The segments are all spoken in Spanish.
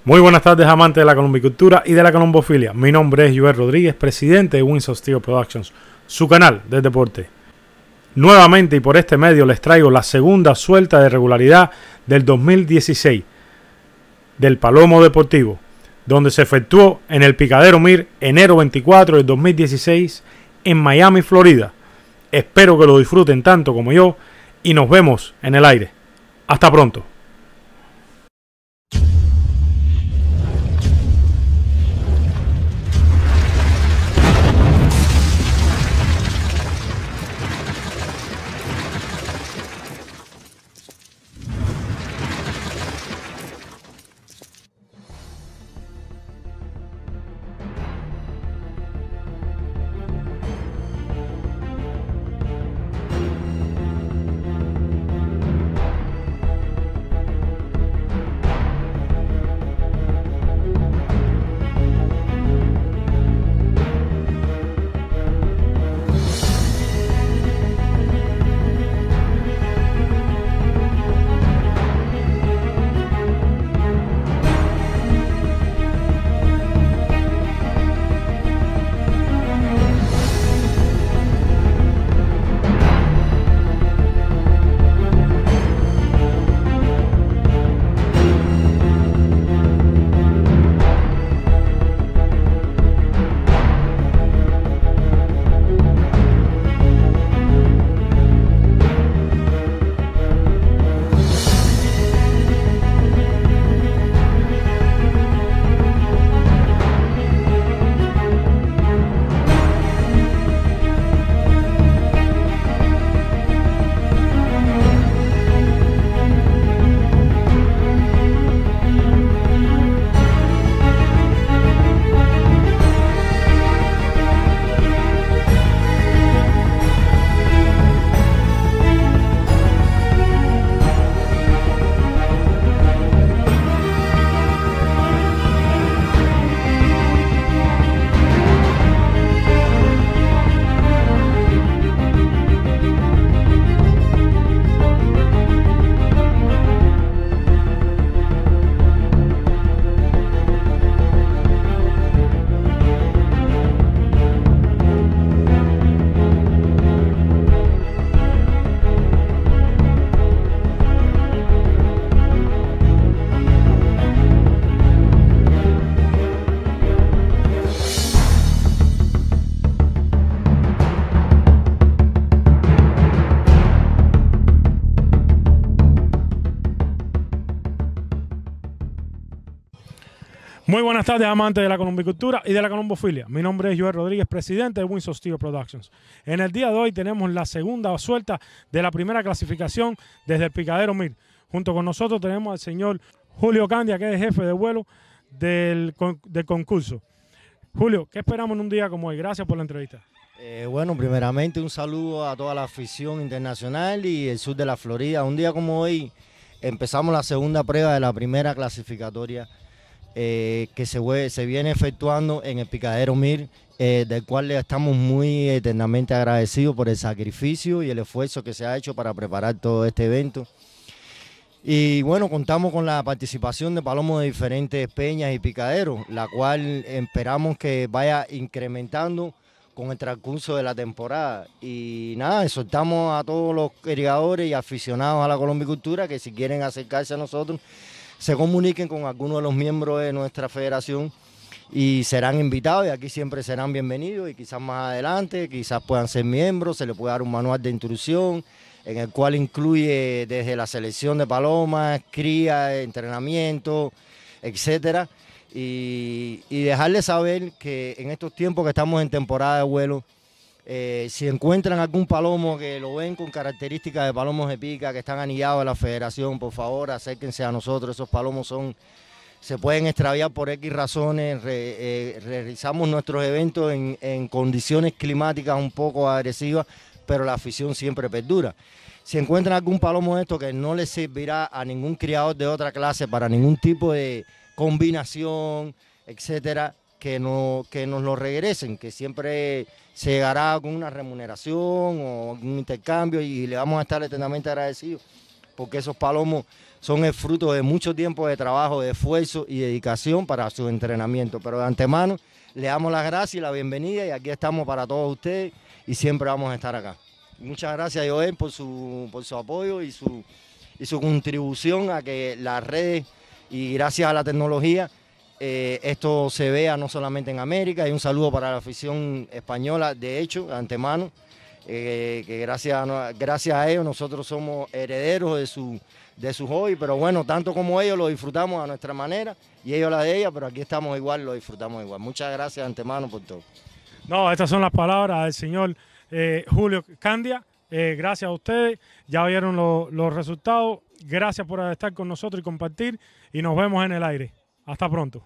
Muy buenas tardes, amantes de la colombicultura y de la colombofilia. Mi nombre es Joel Rodríguez, presidente de Wings of Steel Productions, su canal de deporte. Nuevamente y por este medio les traigo la segunda suelta de regularidad del 2016 del Palomo Deportivo, donde se efectuó en el Picadero Mir enero 24 del 2016 en Miami, Florida. Espero que lo disfruten tanto como yo y nos vemos en el aire. Hasta pronto. Muy buenas tardes, amantes de la colombicultura y de la colombofilia. Mi nombre es Joel Rodríguez, presidente de Wings of Steel Productions. En el día de hoy tenemos la segunda suelta de la primera clasificación desde el Picadero Mir. Junto con nosotros tenemos al señor Julio Candia, que es jefe de vuelo del concurso. Julio, ¿qué esperamos en un día como hoy? Gracias por la entrevista. Bueno, primeramente un saludo a toda la afición internacional y el sur de la Florida. Un día como hoy empezamos la segunda prueba de la primera clasificatoria que se viene efectuando en el Picadero Mir, del cual le estamos muy eternamente agradecidos por el sacrificio y el esfuerzo que se ha hecho para preparar todo este evento. Y bueno, contamos con la participación de palomos de diferentes peñas y picaderos, la cual esperamos que vaya incrementando con el transcurso de la temporada. Y nada, exhortamos a todos los criadores y aficionados a la colombicultura que si quieren acercarse a nosotros, se comuniquen con algunos de los miembros de nuestra federación y serán invitados, y aquí siempre serán bienvenidos, y quizás más adelante, quizás puedan ser miembros, se les puede dar un manual de instrucción en el cual incluye desde la selección de palomas, cría, entrenamiento, etcétera, y dejarles saber que en estos tiempos que estamos en temporada de vuelo, si encuentran algún palomo que lo ven con características de palomos de pica, que están anillados a la federación, por favor, acérquense a nosotros. Esos palomos se pueden extraviar por X razones. Realizamos nuestros eventos en condiciones climáticas un poco agresivas, pero la afición siempre perdura. Si encuentran algún palomo de esto que no les servirá a ningún criador de otra clase para ningún tipo de combinación, etcétera, que nos lo regresen, que siempre se llegará con una remuneración o un intercambio, y le vamos a estar eternamente agradecidos porque esos palomos son el fruto de mucho tiempo de trabajo, de esfuerzo y dedicación para su entrenamiento. Pero de antemano le damos las gracias y la bienvenida y aquí estamos para todos ustedes y siempre vamos a estar acá. Muchas gracias, Joel, por su apoyo y su contribución a que las redes y gracias a la tecnología esto se vea no solamente en América. Y un saludo para la afición española, de hecho, de antemano, que gracias a ellos nosotros somos herederos de su hobby, pero bueno, tanto como ellos lo disfrutamos a nuestra manera y ellos la de ella, pero aquí estamos igual, lo disfrutamos igual. Muchas gracias de antemano por todo. No, estas son las palabras del señor Julio Candia. Gracias a ustedes, ya vieron los resultados. Gracias por estar con nosotros y compartir, y nos vemos en el aire. Hasta pronto.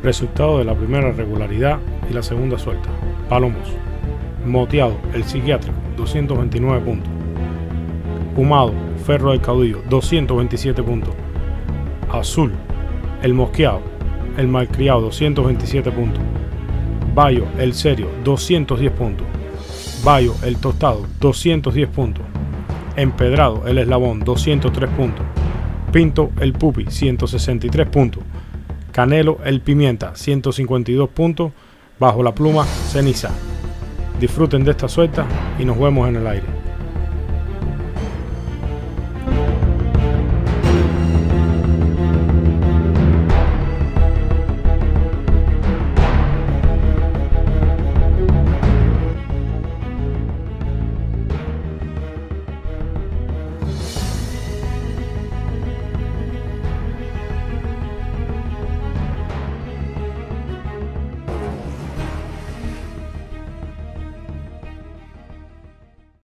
Resultado de la primera regularidad y la segunda suelta. Palomos. Moteado, el psiquiátrico, 229 puntos. Humado, Ferro del Caudillo, 227 puntos. Azul, el mosqueado, el malcriado, 227 puntos. Bayo, el serio, 210 puntos. Bayo, el tostado, 210 puntos. Empedrado, el eslabón, 203 puntos. Pinto, el pupi, 163 puntos. Canelo, el pimienta, 152 puntos. Bajo la pluma, ceniza. Disfruten de esta suelta y nos vemos en el aire.